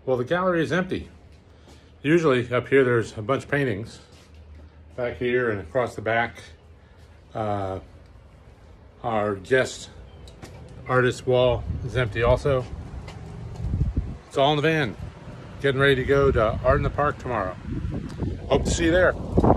Well, the gallery is empty. Usually up here there's a bunch of paintings. Back here and across the back. Our guest artist wall is empty also. It's all in the van. Getting ready to go to Art in the Park tomorrow. Hope to see you there.